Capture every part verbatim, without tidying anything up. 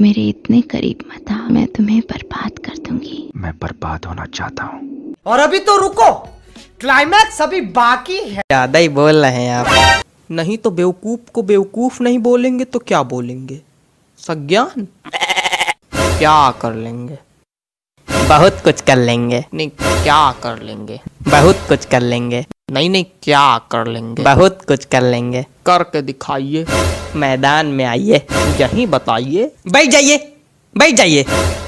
मेरे इतने करीब मत आ, मैं तुम्हें बर्बाद कर दूंगी। मैं बर्बाद होना चाहता हूँ। और अभी तो रुको, क्लाइमैक्स अभी बाकी है। ज्यादा ही बोल रहे हैं आप। नहीं तो बेवकूफ को बेवकूफ नहीं बोलेंगे तो क्या बोलेंगे? सज्ञान। क्या कर लेंगे? बहुत कुछ कर लेंगे। नहीं क्या कर लेंगे? बहुत कुछ कर लेंगे। नहीं नहीं क्या कर लेंगे? बहुत कुछ कर लेंगे। करके दिखाइए, मैदान में आइए, यहीं बताइए। बैठ जाइए, बैठ जाइए।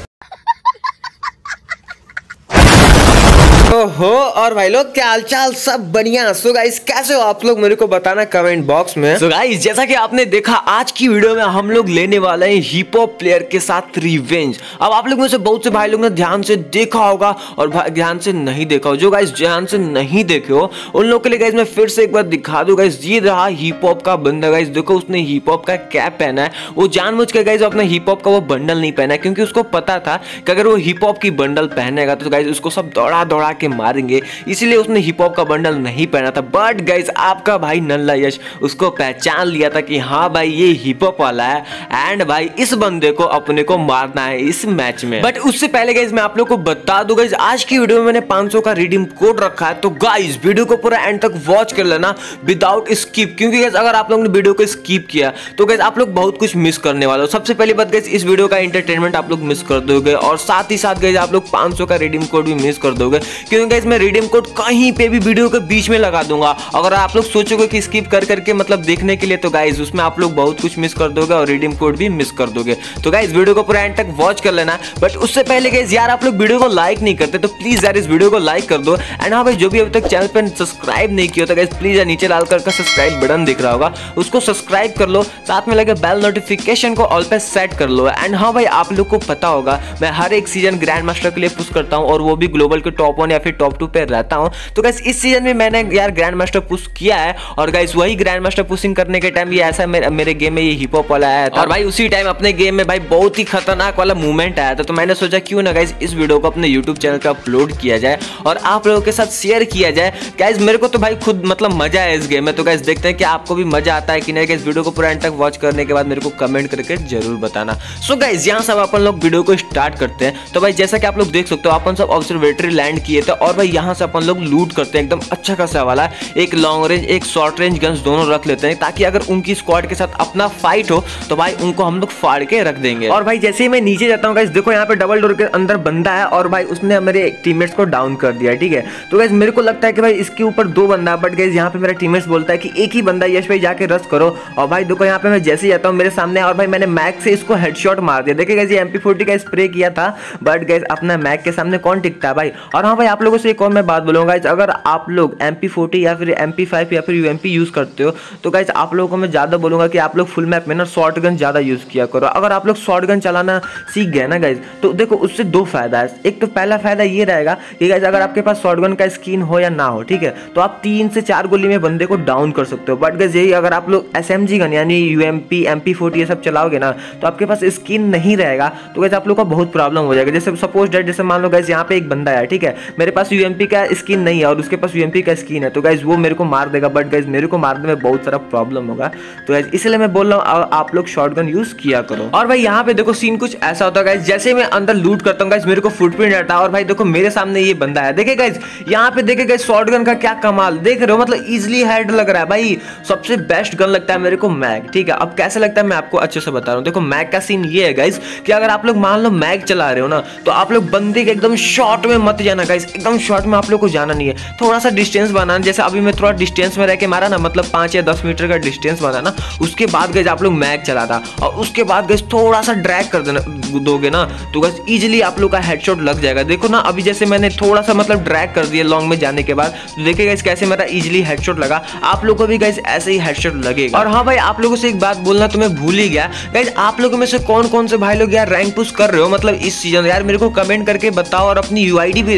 ओहो, और भाई लोग क्या हालचाल? सब बढ़िया। सो गाइस कैसे हो आप लोग, मेरे को बताना कमेंट बॉक्स में। सो गाइस जैसा कि आपने देखा आज की वीडियो में हम लोग लेने वाले हैं हिप हॉप प्लेयर के साथ रिवेंज। अब आप लोग में से बहुत से भाई लोग ने ध्यान से देखा होगा और ध्यान से नहीं देखा हो। जो गाइस ध्यान से नहीं देखे हो उन लोगों के लिए गाइस मैं फिर से एक बार दिखा दूं। गाइस ये रहा हिप हॉप का बंदा। गाइस देखो उसने हिप हॉप का कैप पहना है। वो जानबूझ के गाइस अपने हिप हॉप का वो बंडल नहीं पहना है, क्योंकि उसको पता था कि अगर वो हिप हॉप की बंडल पहनेगा तो गाइस उसको सब दौड़ा दौड़ा के मारेंगे, इसलिए उसने हिप हॉप का बंडल नहीं पहना था। बट गाइस आपका भाई नल्ला यश उसको पहचान लिया था कि हाँ भाई ये हिप हॉप वाला है एंड भाई इस बंदे को अपने को मारना है इस मैच में। बट उससे पहले गाइस मैं आप लोग को बता दूं गाइस आज की वीडियो में मैंने पाँच सौ का रिडीम कोड रखा है, तो गाइस वीडियो को पूरा एंड तक वॉच कर लेना विदाउट स्किप, क्योंकि गाइस अगर आप लोगों ने वीडियो को स्किप किया तो गाइस आप लोग बहुत कुछ मिस करने वाले हो। सबसे पहली बात गाइस इस वीडियो का एंटरटेनमेंट आप लोग मिस कर दोगे और साथ ही साथ गाइस आप लोग पाँच सौ का रिडीम कोड भी मिस कर दोगे, क्योंकि गाइस मैं रिडीम कोड कहीं पे भी वीडियो के बीच में लगा दूंगा। अगर आप लोग सोचोगे कि स्किप कर करके मतलब देखने के लिए, तो गाइस उसमें आप लोग बहुत कुछ मिस कर दोगे और रिडीम कोड भी मिस कर दोगे। तो गाइस वीडियो को पूरा एंड तक वॉच कर लेना। बट उससे पहले गाइस यार आप लोग वीडियो को लाइक नहीं करते तो प्लीज यार इस वीडियो को लाइक कर दो। एंड हाँ भाई जो भी अभी तक चैनल पर सब्सक्राइब नहीं किया तो गाइस प्लीज यार नीचे लाल कलर का सब्सक्राइब बटन दिख रहा होगा, उसको सब्सक्राइब कर लो, साथ में लगे बेल नोटिफिकेशन को ऑल पे सेट कर लो। एंड हाँ भाई आप लोग को पता होगा मैं हर एक सीजन ग्रैंड मास्टर के लिए पुश करता हूँ और वो भी ग्लोबल के टॉप वन या फिर टॉप टू पे रहता हूँ। तो गाइस इस सीजन में मैंने यार ग्रैंड मास्टर पुश किया है और गाइस वही ग्रैंड मास्टर पुशिंग करने के टाइम ये ऐसा मेरे, मेरे गेम में ये हिप हॉप वाला आया था और भाई उसी टाइम अपने गेम में भाई बहुत ही खतरनाक वाला मूवमेंट आया था। तो मैंने सोचा क्यों ना गाइस इस वीडियो को अपने यूट्यूब चैनल पे अपलोड किया जाए और आप लोगों के साथ शेयर किया जाए। गाइस मेरे को तो भाई खुद मतलब मजा है इस गेम में, तो गाइस देखते हैं कि आपको भी मजा आता है कि नहीं। गाइस वीडियो को पूरा एंड तक वॉच करने के बाद मेरे को कमेंट करके जरूर बताना। सो गाइस यहाँ सब अपन लोग वीडियो को स्टार्ट करते हैं। तो भाई जैसा कि आप लोग देख सकते हो अपन सब ऑब्जर्वेटरी लैंड किए थे और भाई यहाँ से अपन लोग लूट करते हैं एकदम अच्छा खासा वाला। एक लॉन्ग रेंज एक शॉर्ट रेंज गन्स दोनों रख लेते हैं ताकि अगर उनकी स्क्वाड के साथ अपना फाइट हो तो भाई उनको हम लोग फाड़ के रख देंगे। और भाई जैसे ही मैं नीचे जाता हूँ गाइस देखो यहाँ पे डबल डोर के अंदर बंदा है और भाई उसने मेरे टीममेट्स को डाउन कर दिया, ठीक है। तो गाइस मेरे को लगता है कि भाई इसके ऊपर दो बंदा है, बट गाइस यहाँ पे मेरा टीममेट्स बोलता है कि एक ही बंदा यश भाई जाके रश करो। और भाई देखो यहाँ पे मैं जैसे ही जाता हूँ मेरे सामने और भाई मैंने मैक से इसको हेडशॉट मार दिया। देखिए गाइस ये एम पी फोर्टी का स्प्रे किया था, बट गाइस अपना मैक के सामने कौन टिकता है भाई। और हाँ भाई आप लोगों से एक और मैं बात बोलूंगा गाइस, अगर आप लोग एम पी फोर्टी या फिर एम पी फाइव या फिर यू एम पी यूज करते हो तो गाइस आप लोगों को मैं ज्यादा बोलूंगा कि आप लोग फुल मैप में ना शॉर्ट गन ज्यादा यूज किया करो। अगर आप लोग शॉर्ट गन चलाना सीख गए ना गाइस तो देखो उससे दो फायदा है। एक तो पहला फायदा ये रहेगा कि गाइस अगर आपके पास शॉर्ट गन का स्किन हो या ना हो, ठीक है, तो आप तीन से चार गोली में बंदे को डाउन कर सकते हो। बट गाइस यही अगर आप लोग एस एम जी गन यानी U M P M P forty ये सब चलाओगे ना तो आपके पास स्किन नहीं रहेगा तो गाइस आप लोग का बहुत प्रॉब्लम हो जाएगा। जैसे सपोज डेट जैसे मान लो गाइस यहाँ पे एक बंदा है, ठीक है, मेरे पास यू एम पी का स्किन नहीं है और उसके पास यू एम पी का स्किन है, तो गाइस वो मेरे को मार देगा। बट गाइस मेरे को मारने में बहुत सारा प्रॉब्लम होगा, तो गाइस इसलिए मैं बोल रहा हूँ आप लोग शॉटगन यूज किया करो। और भाई यहाँ पे देखो सीन कुछ ऐसा होता है गाइस, जैसे मैं अंदर लूट करता हूँ गाइस मेरे को फुटप्रिंट आता है और भाई देखो मेरे सामने ये बंदा है। देखिए गाइस यहाँ पे देखिए गाइस शॉटगन का क्या कमाल देख रहे हो, मतलब इजीली हेड लग रहा है भाई। सबसे बेस्ट गन लगता है मेरे को मैग, ठीक है। अब कैसे लगता है मैं आपको अच्छे से बता रहा हूँ। देखो मैग का सीन ये है गाइस कि अगर आप लोग मान लो मैग चला रहे हो ना तो आप लोग बंदे के एकदम शॉर्ट में मत जाना गाइस, एकदम शॉर्ट में आप लोग को जाना नहीं है, थोड़ा सा डिस्टेंस बनाना। जैसे अभी मैं थोड़ा डिस्टेंस में रह के मारा ना, मतलब पांच या दस मीटर का डिस्टेंस बनाना, उसके बाद गाइस आप लोग मैग चलाता और उसके बाद गाइस थोड़ा सा ड्रैग कर देना दोगे ना तो गाइस इजीली आप लोग का हेडशॉट लग जाएगा। देखो ना अभी जैसे मैंने थोड़ा सा मतलब ड्रैग कर दिया लॉन्ग में जाने के बाद, तो देखिए गाइस कैसे मेरा इजीली हेडशॉट लगा। आप लोगों को भी गाइस ऐसे ही हेडशॉट लगेगा। और हाँ भाई आप लोगों से एक बात बोलना तो मैं भूल ही गया गाइस, आप लोगों में से कौन कौन से भाई लोग यार रैंक पुश कर रहे हो मतलब इस सीजन, यार मेरे को कमेंट करके बताओ और अपनी यूआईडी भी देना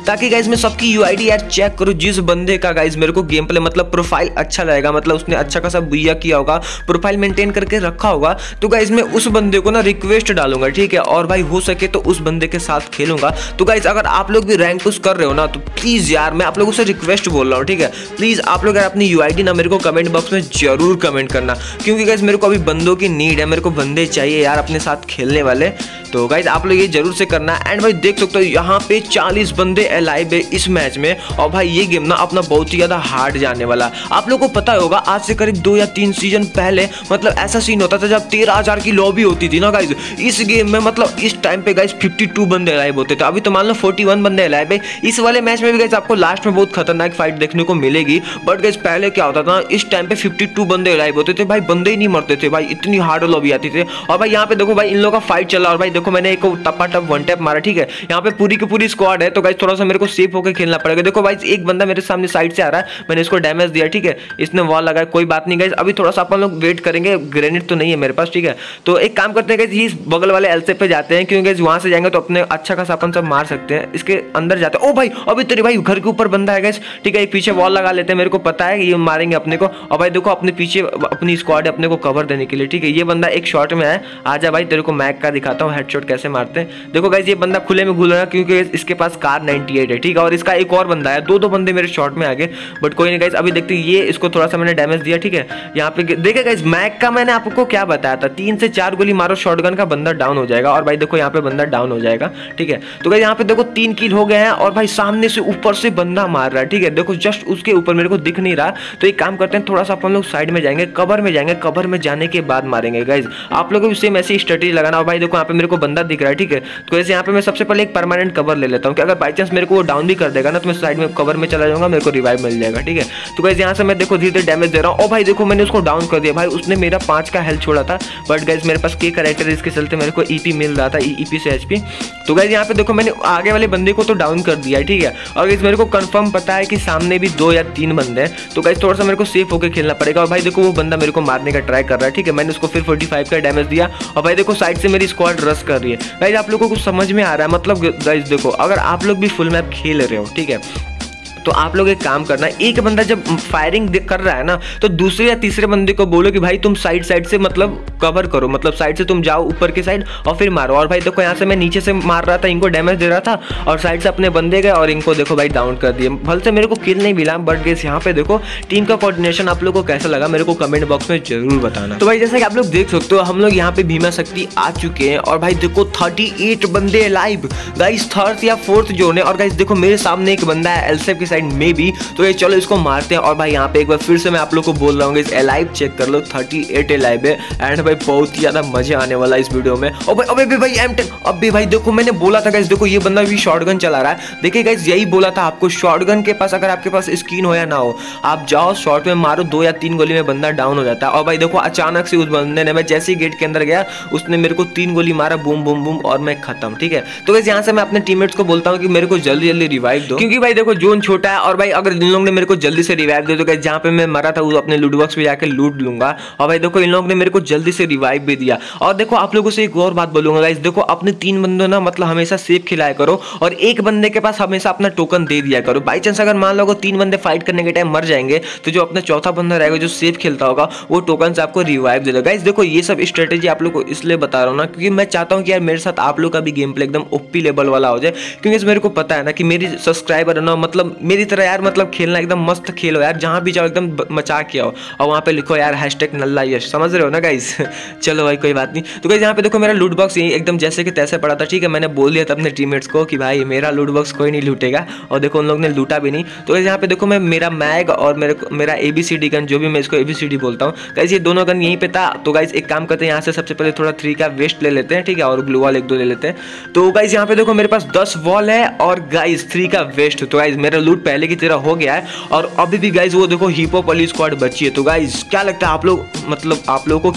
ताकि गाइज मैं सबकी यूआईडी यार चेक करूँ, जिस बंदे का गाइज मेरे को गेम प्ले मतलब प्रोफाइल अच्छा लगेगा, मतलब उसने अच्छा खासा बुइया किया होगा, प्रोफाइल मेंटेन करके रखा होगा, तो गाइज मैं उस बंदे को ना रिक्वेस्ट डालूंगा, ठीक है। और भाई हो सके तो उस बंदे के साथ खेलूंगा। तो गाइज अगर आप लोग भी रैंक पुश कर रहे हो ना, तो प्लीज यार मैं आप लोगों से रिक्वेस्ट बोल रहा हूँ, ठीक है। प्लीज आप लोग यार अपनी यूआईडी ना मेरे को कमेंट बॉक्स में जरूर कमेंट करना, क्योंकि गाइज मेरे को अभी बंदों की नीड है, मेरे को बंदे चाहिए यार अपने साथ खेलने वाले। तो गाइज आप लोग ये जरूर से करना। एंड भाई देख सकते हो यहाँ पे चालीस बंदे अलाइव है इस मैच में, और भाई ये गेम ना अपना बहुत ही ज्यादा हार्ड जाने वाला। आप लोगों को पता होगा आज से करीब दो या तीन सीजन पहले मतलब ऐसा सीन होता था जब तेरह हजार की लॉबी होती थी ना गाइज इस गेम में, मतलब इस टाइम पे गाइज बावन बंदे अलाइव होते थे। अभी तो मान लो इकतालीस बंदे अलाइव है। इस वाले मैच में भी गाइज आपको लास्ट में बहुत खतरनाक फाइट देखने को मिलेगी, बट गाइज पहले क्या होता था इस टाइम पे बावन बंदे अलाइव होते थे, भाई बंदे ही नहीं मरते थे भाई, इतनी हार्ड लॉबी आती थी। और भाई यहाँ पे देखो भाई इन लोगों का फाइट चला, और भाई देखो मैंने एक टप्पा टप वन टैप मारा, ठीक है। यहाँ पे पूरी की पूरी स्क्वाड है, तो गाइज थोड़ा सा मेरे को सेफ होकर खेलना पड़ेगा। देखो भाई एक बंदा मेरे सामने साइड से आ रहा है, मैंने इसको डैमेज दिया, ठीक है, इसने वॉल लगाया, कोई बात नहीं गाइज, अभी थोड़ा सा अपन लोग वेट करेंगे, ग्रेनेड तो नहीं है मेरे पास, ठीक है। तो एक काम करते हैं गाइज, इस बगल वाले एलसे पे जाते हैं, क्योंकि गाइज वहां से जाएंगे तो अपने अच्छा खासा अपन सब मार सकते हैं। इसके अंदर जाते हैं। ओ भाई अभी तेरे भाई घर के ऊपर बंदा है गाइज, ठीक है, एक पीछे वॉल लगा लेते हैं, मेरे को पता है ये मारेंगे अपने को। और भाई देखो अपने पीछे अपनी स्क्वाड है अपने को कवर देने के लिए, ठीक है। ये बंदा एक शॉट में है, आजा भाई तेरे को मैक का दिखाता हूँ हेडशॉट कैसे मारते हैं। देखो गाइज ये बंदा खुले में घूल रहा है, क्योंकि इसके पास कार नाइनटी एट है, ठीक है, और इसका एक और बंदा है, दो दो बंदे मेरे शॉट में आगे, बट कोई नहीं गाइज। अभी देखते हैं, ये इसको थोड़ा सा मैंने डैमेज दिया, ठीक है। यहाँ पे देखे गाइज मैक का मैंने आपको क्या बताया था, तीन से चार गोली मारो शॉटगन का बंदा डाउन हो जाएगा, और भाई देखो यहाँ पे बंदा डाउन हो जाएगा, ठीक है। तो गाइज यहाँ पे देखो तीन किल हो गए हैं, और भाई सामने से ऊपर से बंदा मार रहा है, ठीक है। देखो जस्ट उसके ऊपर मेरे को दिख नहीं रहा, तो एक काम करते हैं थोड़ा सा अपन लोग साइड में जाएंगे, कवर में जाएंगे, कवर में जाने के बाद मारेंगे गाइज। आप लोगों को सेम ऐसी स्ट्रेटेजी लगाना। और भाई देखो यहाँ पे मेरे को बंदा दिख रहा है, ठीक है। तो ऐसे यहाँ पे मैं सबसे पहले एक परमानेंट कवर ले लेता हूँ कि अगर बाई चांस मेरे को वो डाउन भी कर देगा ना, तो मैं साइड में कवर में चला जाऊंगा, मेरे को रिवाइव मिल जाएगा, ठीक है। तो गाइज यहाँ से मैं देखो धीरे धीरे डैमेज दे रहा हूँ। और भाई देखो मैंने उसको डाउन कर दिया, भाई उसने मेरा पांच का हेल्थ छोड़ा था, बट गाइज मेरे पास के कैरेक्टर इसके चलते मेरे को ईपी मिल रहा था, ईपी से एचपी। तो गाइज यहाँ पे देखो मैंने आगे वाले बंदे को तो डाउन कर दिया है, ठीक है। और गाइज मेरे को कंफर्म पता है कि सामने भी दो या तीन बंदे हैं, तो गाइज थोड़ा सा मेरे को सेफ होकर खेलना पड़ेगा। और भाई देखो वो बंदा मेरे को मारने का ट्राई कर रहा है, ठीक है। मैंने उसको फिर पैंतालीस का डैमेज दिया, और भाई देखो साइड से मेरी स्क्वाड रश कर रही है। गाइज आप लोगों को समझ में आ रहा है, मतलब गाइज देखो अगर आप लोग भी फुल मैप खेल रहे हो, ठीक है, तो आप लोग एक काम करना, एक बंदा जब फायरिंग कर रहा है ना, तो दूसरे या तीसरे बंदे को बोलो कि भाई तुम साइड साइड से मतलब कवर करो, मतलब साइड से तुम जाओ ऊपर की साइड और फिर मारो। और भाई देखो यहाँ से मैं नीचे से मार रहा था, इनको डैमेज दे रहा था, और साइड से अपने बंदे गए और इनको देखो भाई डाउन कर दिए। भल से मेरे को किल नहीं मिला, बट गेस यहाँ पे देखो टीम का कोऑर्डिनेशन आप लोग को कैसा लगा मेरे को कमेंट बॉक्स में जरूर बताना। तो भाई जैसा कि आप लोग देख सकते हो हम लोग यहाँ पे भीमा शक्ति आ चुके हैं, और भाई देखो अड़तीस बंदे लाइव गाइस, थर्ड या फोर्थ जोन है। और गाइस देखो मेरे सामने एक बंदा है एलसेफ की साइड में भी, तो ये चलो इसको मारते हैं। और भाई यहाँ पे एक बार फिर से मैं आप लोग को बोल रहा हूँ इस एलाइव चेक कर लो, अड़तीस एलाइव है। एंड भाई बहुत ही ज्यादा मजा आने वाला है इस वीडियो में। और भाई अबे भाई एम टेन, अबे भाई देखो मैंने बोला था गाइस, देखो ये बंदा भी शॉटगन चला रहा है। देखिए गाइस यही बोला था आपको, शॉटगन के पास अगर आपके पास स्किन हो या ना हो, आप जाओ शॉट में मारो, दो या तीन गोली में बंदा डाउन हो जाता है। और भाई देखो अचानक से उस बंदे ने, मैं जैसे ही गेट के अंदर गया उसने मेरे को तीन गोली मारा, बूम बूम बूम, और मैं खत्म, ठीक है। तो गाइस यहाँ से मैं अपने टीममेट्स को बोलता हूँ कि मेरे को जल्दी जल्दी रिवाइव दो, क्योंकि भाई देखो जोन छोटा है। और भाई अगर इन लोगों ने मेरे को जल्दी से रिवाइव दे, तो गाइस जहाँ पे मैं मरा था वो अपने लूट बॉक्स पे जाके लूट लूंगा। और भाई देखो इन लोगों ने मेरे को जल्दी से रिवाइव भी दिया। और देखो आप लोगों से एक और बात बोलूंगा गाइस, देखो अपने तीन बंदों ना मतलब हमेशा सेफ खिलाया करो, और एक बंदे के पास हमेशा अपना टोकन दे दिया करो। बाई चांस अगर मान लो तीन बंदे फाइट करने के टाइम मर जाएंगे, तो जो अपना चौथा बंदा रहेगा जो सेफ खेलता होगा वो टोकन से आपको रिवाइव दे देगा। गाइस देखो ये सब स्ट्रेटेजी आप लोग को इसलिए बता रहा हूँ ना, क्योंकि मैं चाहता हूँ कि यार मेरे साथ आप लोग का भी गेम प्ले एकदम ओपी लेवल वाला हो जाए। क्योंकि मेरे को पता है ना कि मेरी सब्सक्राइबर है ना, मतलब मेरी तरह यार मतलब खेलना एकदम मस्त खेलो यार, जहाँ भी जाओ एकदम मचा के आओ, और वहाँ पे लिखो यार हैशटैग नल्ला यश, समझ रहे हो ना गाइस। चलो भाई कोई बात नहीं। तो गाइस यहाँ पे देखो मेरा लूट बॉक्स एकदम जैसे कि तैसे पड़ा था, ठीक है। मैंने बोल दिया था अपने टीममेट्स को कि भाई मेरा लूट बॉक्स कोई नहीं लूटेगा, और देखो उन लोग ने लूटा भी नहीं। तो गाइस यहाँ पे देखो मैं मेरा मैग और मेरे मेरा एबीसीडी गन, जो भी मैं इसको एबीसीडी बोलता हूँ गाइस, ये दोनों गन यहीं पे था। तो गाइस एक काम करते हैं, यहाँ से सबसे पहले थोड़ा थ्री का वेस्ट ले लेते हैं, ठीक है, और ग्लू वॉल एक दो ले लेते हैं। तो गाइस यहाँ पे देखो मेरे पास दस वॉल है और गाइस थ्री का वेस्ट। तो गाइस मेरा लूट पहले की तरह हो गया है, और अभी भी गाइस वो देखो हिपो पुलिस स्क्वाड बची है। तो गाइस क्या लगता है आप लोग, मतलब आप लोगों को क्या लगता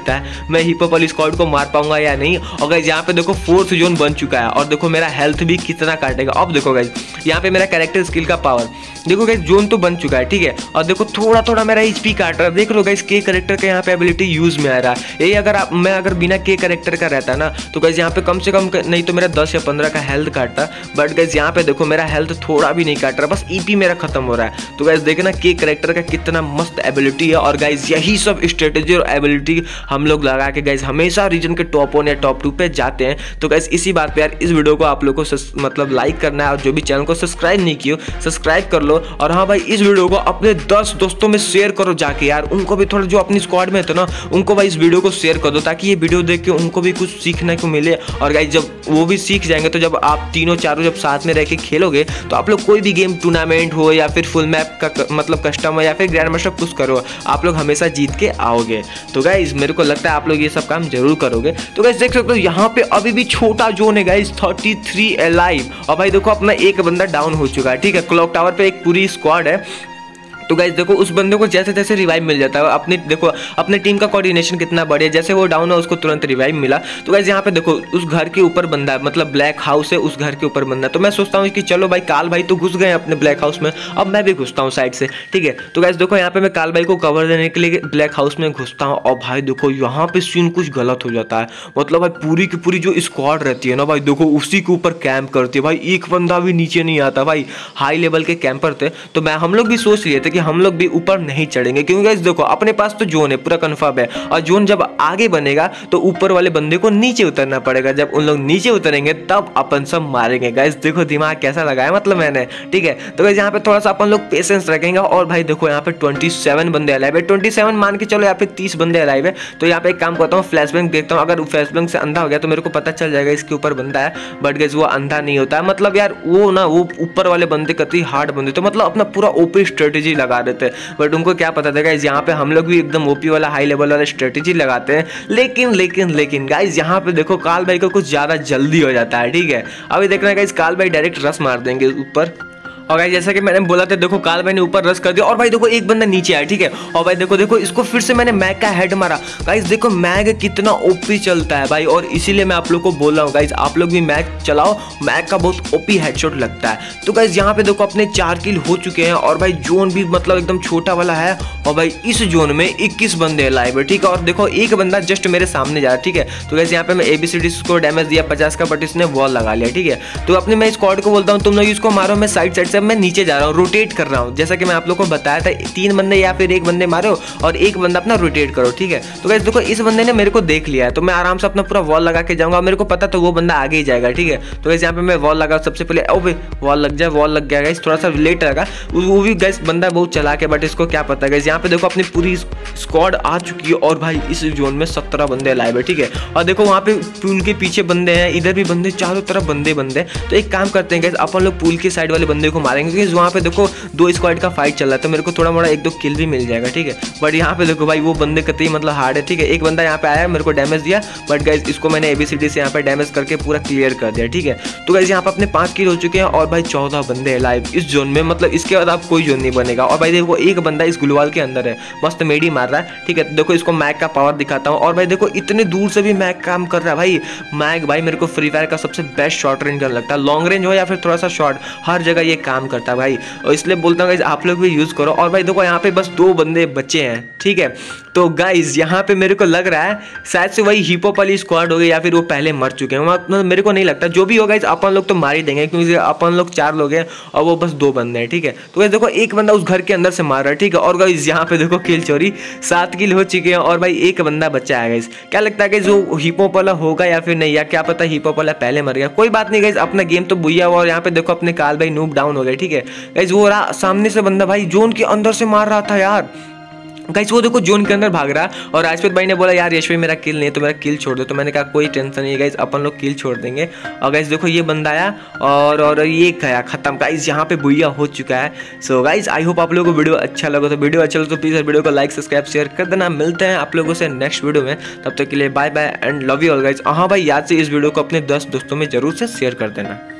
देखता है मैं हिपो वाली स्क्वाड को मार पाऊंगा या नहीं। और गाइस यहाँ पे देखो फोर्थ जोन बन चुका है और देखो मेरा हेल्थ भी कितना काटेगा। अब देखो गाइस यहाँ पे मेरा कैरेक्टर स्किल का पावर देखो गाइस, जोन तो बन चुका है ठीक है, और देखो थोड़ा थोड़ा मेरा एचपी काट रहा है। देख लो गाइस के कैरेक्टर का यहाँ पे एबिलिटी यूज में आ रहा है। यही अगर आप मैं अगर बिना के कैरेक्टर का रहता ना तो गाइस यहाँ पे कम से कम नहीं तो मेरा दस या पंद्रह का हेल्थ काटता, बट गाइस यहाँ पे देखो मेरा हेल्थ थोड़ा भी नहीं काट रहा, बस ईपी मेरा खत्म हो रहा है। तो गाइस देखना के कैरेक्टर का कितना मस्त एबिलिटी है। और गाइस यही सब स्ट्रेटेजी और एबिलिटी हम लोग लगा के गाइस हमेशा रीजन के टॉप वन या टॉप टू पे जाते हैं। तो गाइस इसी बात पे यार इस वीडियो को आप लोग को मतलब लाइक करना है, और जो भी चैनल को सब्सक्राइब नहीं किया सब्सक्राइब कर लो। और हाँ भाई इस वीडियो को अपने दस दोस्तों में शेयर करो जाके यार, उनको भी थोड़ा जो अपनी स्क्वाड में थे ना उनको भाई इस वीडियो को शेयर कर दो, ताकि ये वीडियो देख के उनको भी कुछ सीखने को मिले। और गाइस जब वो भी सीख जाएंगे तो जब आप तीनों चारों जब साथ में रह के खेलोगे तो आप लोग कोई भी गेम टूर्नामेंट हो या फिर फुल मैप का मतलब कस्टम हो या फिर ग्रैंड मास्टर कुछ करो, आप लोग हमेशा जीत के आओगे। तो गाइस मेरे को लगता है आप लोग ये सब काम जरूर करोगे। तो गाइस देख सकते हो यहाँ पे अभी भी छोटा जोन है गाइस, थर्टी थ्री अलाइव। और भाई देखो अपना एक बंदा डाउन हो चुका है ठीक है, क्लॉक टावर पे एक पूरी स्क्वाड है। तो गाइस देखो उस बंदे को जैसे जैसे रिवाइव मिल जाता है, अपनी देखो अपने टीम का कोऑर्डिनेशन कितना बढ़िया, जैसे वो डाउन है उसको तुरंत रिवाइव मिला। तो गाइस यहाँ पे देखो उस घर के ऊपर बंदा है, मतलब ब्लैक हाउस है उस घर के ऊपर बंदा। तो मैं सोचता हूँ कि चलो भाई काल भाई तो घुस गए अपने ब्लैक हाउस में, अब मैं भी घुसता हूँ साइड से ठीक है। तो गाइस देखो यहाँ पे मैं काल भाई को कवर देने के लिए ब्लैक हाउस में घुसता हूँ, और भाई देखो यहाँ पे सीन कुछ गलत हो जाता है। मतलब भाई पूरी की पूरी जो स्क्वाड रहती है ना भाई देखो उसी के ऊपर कैंप करती है भाई, एक बंदा भी नीचे नहीं आता भाई, हाई लेवल के कैंपर थे। तो मैं हम लोग भी सोच लिए थे कि हम लोग भी ऊपर नहीं चढ़ेंगे, क्योंकि गाइस देखो अपने पास तो जोन है पूरा कंफर्म है, और जोन जब आगे बनेगा तो ऊपर वाले बंदे को नीचे उतरना पड़ेगा। जब उन लोग नीचे उतरेंगे तब अपन सब मारेंगे। गाइस देखो दिमाग कैसा लगाया मतलब मैंने ठीक है। तो गाइस यहाँ पे थोड़ा सा अपन लोग पेशेंस रखेंगे। और भाई देखो यहाँ पे सत्ताईस बंदे अलाइव है, सत्ताईस मान के चलो यहाँ पे तीस बंदे अलाइव है। तो यहाँ पे एक काम करता हूँ फ्लैशबैक देखता हूँ, अगर फ्लैशबैक से अंधा हो गया तो मेरे को पता चल जाएगा इसके ऊपर बंदा है, बट गाइस वो अंधा नहीं होता है। मतलब यार वो ना वो ऊपर वाले बंदे कतई हार्ड बंदे तो मतलब अपना पूरा ओपी स्ट्रेटेजी लगा देते, बट उनको क्या पता था गाइस यहाँ पे हम लोग भी एकदम ओपी वाला हाई लेवल वाला स्ट्रेटेजी लगाते हैं। लेकिन लेकिन लेकिन गाइस यहाँ पे देखो काल भाई को कुछ ज्यादा जल्दी हो जाता है ठीक है। अभी देखना गाइस काल भाई डायरेक्ट रस मार देंगे ऊपर। और भाई जैसा कि मैंने बोला था देखो काल भाई ने ऊपर रस कर दिया, और भाई देखो एक बंदा नीचे आया ठीक है। और भाई देखो देखो इसको फिर से मैंने मैग का हेड मारा। गाइस देखो मैग कितना ओपी चलता है भाई, और इसीलिए मैं आप लोग को बोल रहा हूँ गाइस आप लोग भी मैग चलाओ, मैग का बहुत ओपी हेडशॉट लगता है। तो गाइस यहाँ पे देखो अपने चार किल हो चुके हैं, और भाई जोन भी मतलब एकदम छोटा वाला है। और भाई इस जोन में इक्कीस बंदे लाइव है ठीक है, और देखो एक बंदा जस्ट मेरे सामने जा रहा है ठीक है। तो गाइस यहाँ पे मैं एबीसीडी को डैमेज दिया पचास का, बट इसने वॉल लगा लिया ठीक है। तो अपने मैं स्क्वाड को बोलता हूँ तुम लोग इसको मारो, मैं साइड साइड से मैं नीचे जा रहा हूँ, रोटेट कर रहा हूँ। जैसा कि मैं आप लोग को बताया था तीन बंदे या फिर एक बंदे मारो और एक बंदा अपना रोटेट करो ठीक है। तो गाइस देखो इस बंदे ने मेरे को देख लिया है, तो मैं आराम से अपना पूरा वॉल लगा के जाऊंगा, मेरे को पता तो वो बंदा आगे ही जाएगा ठीक है। तो गाइस यहाँ पे मैं वॉल लगा सबसे पहले, ओ भाई वॉल लग जाए, वॉल लग गया गाइस, थोड़ा सा लेट लगा, वो भी गाइस बंदा बहुत चला के, बट इसको क्या पता गाइस। यहाँ पे देखो अपनी पूरी स्क्वाड आ चुकी है, और भाई इस जोन में सत्रह बंदे लाइव है ठीक है। और देखो वहाँ पे पुल के पीछे बंदे हैं, इधर भी बंदे, चारों तरफ बंदे बंदे। तो एक काम करते हैं गाइस अपन लोग पुल के साइड वाले बंदे को मारेंगे, क्योंकि वहाँ पे देखो दो स्क्वाड का फाइट चल रहा है, तो मेरे को थोड़ा मोड़ा एक दो किल भी मिल जाएगा ठीक है। बट यहाँ पे देखो भाई वो बंदे कतई मतलब हार्ड है ठीक है। एक बंदा यहाँ पे आया मेरे को डैमेज दिया, बट गाइस इसको मैंने एबीसीडी से यहाँ पे डैमेज करके पूरा क्लियर कर दिया ठीक है। तो गाइस यहाँ पे अपने पांच किल हो चुके हैं, और भाई चौदह बंदे लाइव इस जोन में, मतलब इसके बाद आप कोई जोन नहीं बनेगा। और भाई देखो एक बंदा इस गुलवाल के अंदर है, मस्त मेडी मार रहा है ठीक है। देखो इसको मैग का पावर दिखाता हूँ, और भाई देखो इतने दूर से भी मैग काम कर रहा है भाई। मैग भाई मेरे को फ्री फायर का सबसे बेस्ट शॉर्ट रेंज गन लगता है, लॉन्ग रेंज हो या फिर थोड़ा सा शॉर्ट, हर जगह ये काम करता है भाई, और इसलिए बोलता हूँ आप लोग भी यूज करो। और भाई देखो यहाँ पे बस दो बंदे बचे हैं ठीक है। तो गाइज यहाँ पे मेरे को लग रहा है शायद से वही हिपो वाली स्क्वाड हो गई, या फिर वो पहले मर चुके हैं, मतलब मेरे को नहीं लगता। जो भी होगा अपन लोग तो मार ही देंगे, क्योंकि अपन लोग चार लोग हैं और वो बस दो बंदे हैं ठीक है। तो गाइस देखो एक बंदा उस घर के अंदर से मार रहा है ठीक है। और गाइस यहाँ पे देखो किल चोरी, सात किल हो चुके हैं, और भाई एक बंदा बचा है गाइस। क्या लगता है गाइस वो हिपो वाला होगा या फिर नहीं, या क्या पता हिपो वाला पहले मर गया, कोई बात नहीं गाइस, अपना गेम तो बुइया हुआ। और यहाँ पे देखो अपने काल भाई नूब डाउन हो गए ठीक है गाइस। वो रहा सामने से बंदा भाई जोन के अंदर से मार रहा था यार गाइस, वो देखो जोन के अंदर भाग रहा। और राजपूत भाई ने बोला यार यश भाई मेरा किल नहीं, तो मेरा किल छोड़ दो। तो मैंने कहा कोई टेंशन नहीं गाइस, अपन लोग किल छोड़ देंगे। और गाइस देखो ये बंदा आया और और ये गया खत्म गाइस, यहाँ पे बुइया हो चुका है। सो गाइस आई होप आप लोगों को वीडियो अच्छा लगा, तो वीडियो अच्छा लगा तो प्लीज़ वीडियो को लाइक सब्सक्राइब शेयर कर देना। मिलते हैं आप लोगों से नेक्स्ट वीडियो में, तब तक के लिए bye bye and love you all guys. हाँ भाई याद से इस वीडियो को अपने दस दोस्तों में जरूर से शेयर कर देना।